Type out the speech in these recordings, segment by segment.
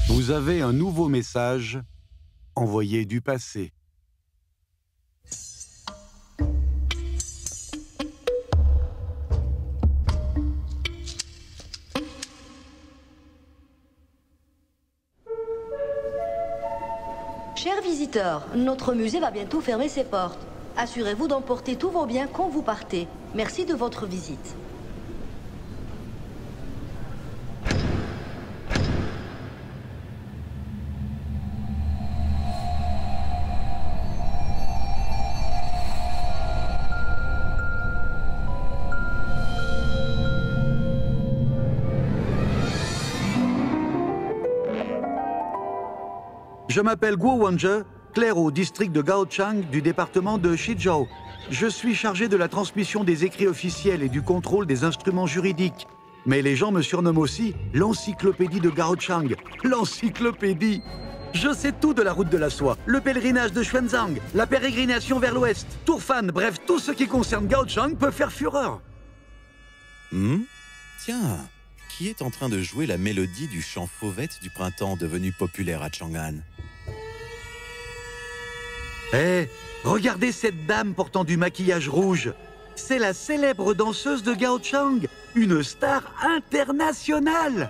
Vous avez un nouveau message envoyé du passé. Chers visiteurs, notre musée va bientôt fermer ses portes. Assurez-vous d'emporter tous vos biens quand vous partez. Merci de votre visite. Je m'appelle Guo Wanje, clerc au district de Gaochang du département de Shizhou. Je suis chargé de la transmission des écrits officiels et du contrôle des instruments juridiques. Mais les gens me surnomment aussi l'encyclopédie de Gaochang. L'encyclopédie! Je sais tout de la route de la soie, le pèlerinage de Xuanzang, la pérégrination vers l'ouest, Tourfan, bref, tout ce qui concerne Gaochang peut faire fureur. Tiens, qui est en train de jouer la mélodie du chant fauvette du printemps devenu populaire à Chang'an? Hé, regardez cette dame portant du maquillage rouge. C'est la célèbre danseuse de Gaochang, une star internationale.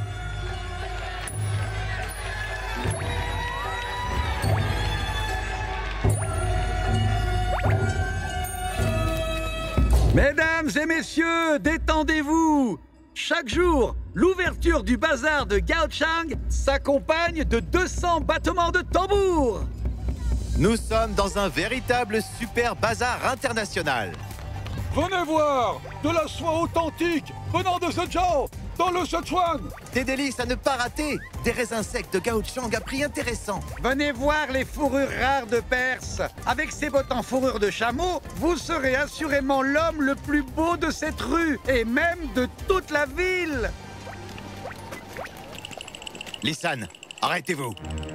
Mesdames et messieurs, détendez-vous. Chaque jour, l'ouverture du bazar de Gaochang s'accompagne de 200 battements de tambour. Nous sommes dans un véritable super bazar international. Venez voir, de la soie authentique venant de Zhejiang, dans le Sichuan. Des délices à ne pas rater, des raisins secs de Gaochang à prix intéressant. Venez voir les fourrures rares de Perse. Avec ces bottes en fourrure de chameau, vous serez assurément l'homme le plus beau de cette rue, et même de toute la ville. Lisan, arrêtez-vous.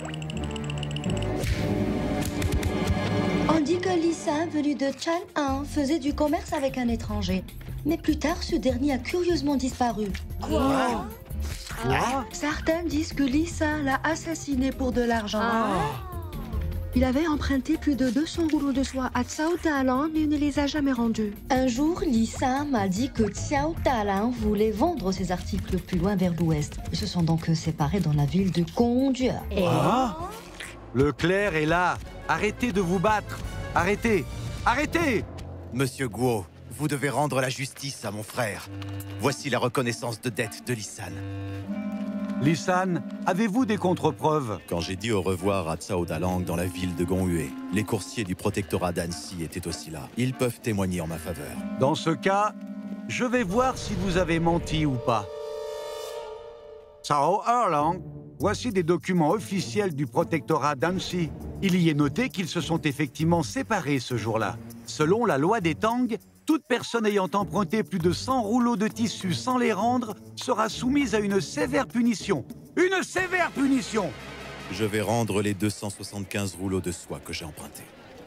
On dit que Lisa, venu de Chang'an, faisait du commerce avec un étranger. Mais plus tard, ce dernier a curieusement disparu. Quoi? Certains disent que Lisa l'a assassiné pour de l'argent. Il avait emprunté plus de 200 rouleaux de soie à Cao Dalan, mais il ne les a jamais rendus. Un jour, Lisa m'a dit que Xiao Dalan voulait vendre ses articles plus loin vers l'ouest. Ils se sont donc séparés dans la ville de Gongju. Le clerc est là. Arrêtez de vous battre. Arrêtez. Arrêtez. Monsieur Guo, vous devez rendre la justice à mon frère. Voici la reconnaissance de dette de Lisan. Lisan, avez-vous des contre-preuves? Quand j'ai dit au revoir à Cao Dalang dans la ville de Gonghue, les coursiers du protectorat d'Annecy étaient aussi là. Ils peuvent témoigner en ma faveur. Dans ce cas, je vais voir si vous avez menti ou pas. Cao Erlang, voici des documents officiels du protectorat d'Annecy. Il y est noté qu'ils se sont effectivement séparés ce jour-là. Selon la loi des Tang, toute personne ayant emprunté plus de 100 rouleaux de tissu sans les rendre sera soumise à une sévère punition. Une sévère punition! Je vais rendre les 275 rouleaux de soie que j'ai empruntés.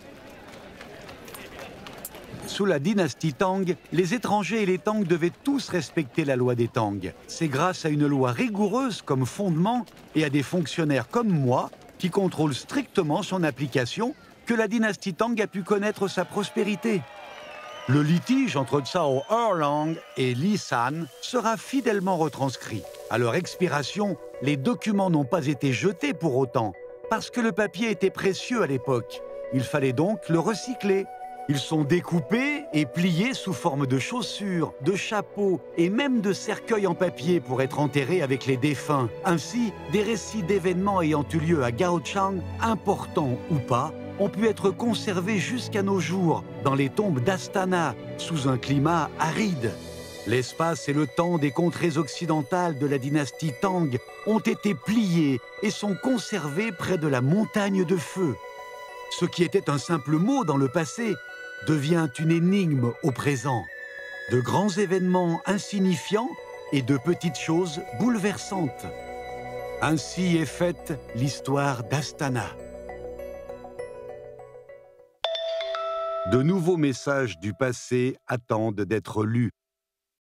Sous la dynastie Tang, les étrangers et les Tang devaient tous respecter la loi des Tang. C'est grâce à une loi rigoureuse comme fondement et à des fonctionnaires comme moi qui contrôlent strictement son application que la dynastie Tang a pu connaître sa prospérité. Le litige entre Cao Erlang et Lisan sera fidèlement retranscrit. À leur expiration, les documents n'ont pas été jetés pour autant, parce que le papier était précieux à l'époque. Il fallait donc le recycler. Ils sont découpés et pliés sous forme de chaussures, de chapeaux et même de cercueils en papier pour être enterrés avec les défunts. Ainsi, des récits d'événements ayant eu lieu à Gaochang, importants ou pas, ont pu être conservés jusqu'à nos jours dans les tombes d'Astana, sous un climat aride. L'espace et le temps des contrées occidentales de la dynastie Tang ont été pliés et sont conservés près de la montagne de feu. Ce qui était un simple mot dans le passé devient une énigme au présent. De grands événements insignifiants et de petites choses bouleversantes. Ainsi est faite l'histoire d'Astana. De nouveaux messages du passé attendent d'être lus.